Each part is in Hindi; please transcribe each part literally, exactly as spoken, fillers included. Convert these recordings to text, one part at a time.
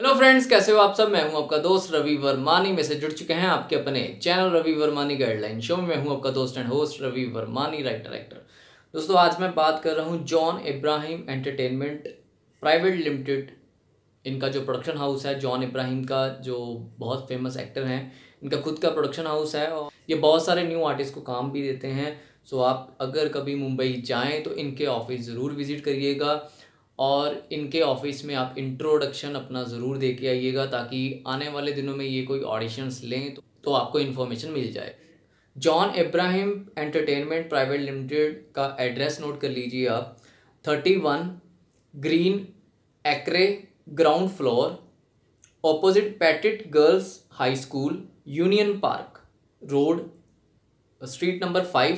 हेलो फ्रेंड्स, कैसे हो आप सब। मैं हूं आपका दोस्त रवि वर्मानी में से जुड़ चुके हैं आपके अपने channel Ravi Varmani guideline show में। मैं हूं आपका दोस्त and host Ravi Varmani, writer actor. दोस्तों, आज मैं बात कर रहा हूं John Abraham Entertainment Private Limited. इनका जो प्रोडक्शन हाउस है, जॉन इब्राहिम का, जो बहुत फेमस एक्टर हैं, इनका खुद का प्रोडक्शन हाउस है और ये बहुत सारे न्यू आर्टिस्ट को काम भी देते हैं। सो आप अगर कभी मुंबई जाएँ तो इनके ऑफिस ज़रूर विज़िट करिएगा और इनके ऑफिस में आप इंट्रोडक्शन अपना ज़रूर दे के आइएगा, ताकि आने वाले दिनों में ये कोई ऑडिशंस लें तो, तो आपको इन्फॉर्मेशन मिल जाए। John Abraham Entertainment Private Limited का एड्रेस नोट कर लीजिए आप। Thirty one Green Acre, ground floor, opposite Petit Girls High School, Union Park Road, street number five,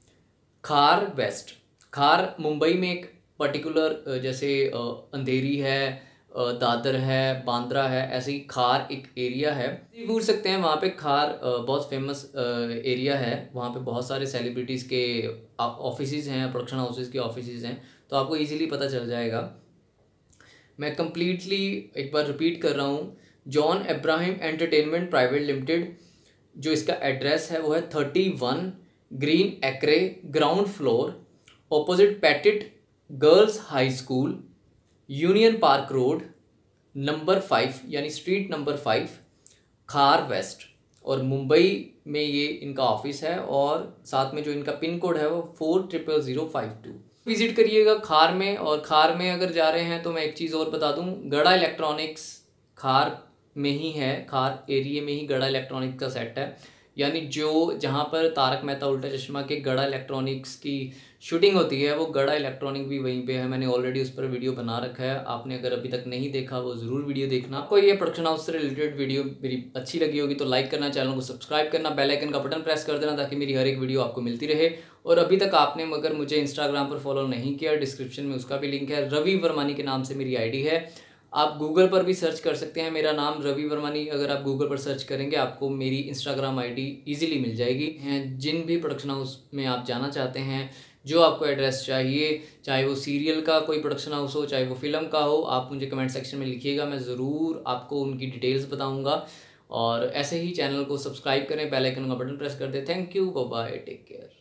Khar West. Khar Mumbai में एक पर्टिकुलर, जैसे अंधेरी है, दादर है, बांद्रा है, ऐसे ही खार एक एरिया है, पूछ सकते हैं। वहाँ पे खार बहुत फेमस एरिया है। वहाँ पे बहुत सारे सेलिब्रिटीज़ के ऑफिसेज हैं, प्रोडक्शन हाउसेज के ऑफिसेज हैं, तो आपको इजीली पता चल जाएगा। मैं कंप्लीटली एक बार रिपीट कर रहा हूँ। John Abraham Entertainment Private Limited, जो इसका एड्रेस है वो है thirty one Green Acre, ground floor, opposite Petit Girls High School, Union Park Road, number five यानी street number five, Khar West. और मुंबई में ये इनका ऑफिस है और साथ में जो इनका पिन कोड है वो four triple zero five two. Visit करिएगा खार में। और खार में अगर जा रहे हैं तो मैं एक चीज़ और बता दूं, गड़ा इलेक्ट्रॉनिक्स खार में ही है, खार एरिया में ही गड़ा इलेक्ट्रॉनिक्स का सेट है। यानी जो जहाँ पर तारक मेहता उल्टा चश्मा के गड़ा इलेक्ट्रॉनिक्स की शूटिंग होती है, वो गड़ा इलेक्ट्रॉनिक भी वहीं पे है। मैंने ऑलरेडी उस पर वीडियो बना रखा है, आपने अगर अभी तक नहीं देखा वो ज़रूर वीडियो देखना। आपको ये प्रोडक्शन हाउस से रिलेटेड वीडियो मेरी अच्छी लगी होगी तो लाइक करना, चैनल को सब्सक्राइब करना, बेल आइकन का बटन प्रेस कर देना ताकि मेरी हर एक वीडियो आपको मिलती रहे। और अभी तक आपने मगर मुझे इंस्टाग्राम पर फॉलो नहीं किया, डिस्क्रिप्शन में उसका भी लिंक है। रवि वर्मानी के नाम से मेरी आई डी है। आप गूगल पर भी सर्च कर सकते हैं, मेरा नाम रवि वर्मानी। अगर आप गूगल पर सर्च करेंगे आपको मेरी इंस्टाग्राम आईडी इजीली मिल जाएगी। हैं जिन भी प्रोडक्शन हाउस में आप जाना चाहते हैं, जो आपको एड्रेस चाहिए, चाहे वो सीरियल का कोई प्रोडक्शन हाउस हो, चाहे वो फिल्म का हो, आप मुझे कमेंट सेक्शन में लिखिएगा, मैं ज़रूर आपको उनकी डिटेल्स बताऊँगा। और ऐसे ही चैनल को सब्सक्राइब करें, बेल आइकन का बटन प्रेस कर दें। Thank you, bye bye, take care.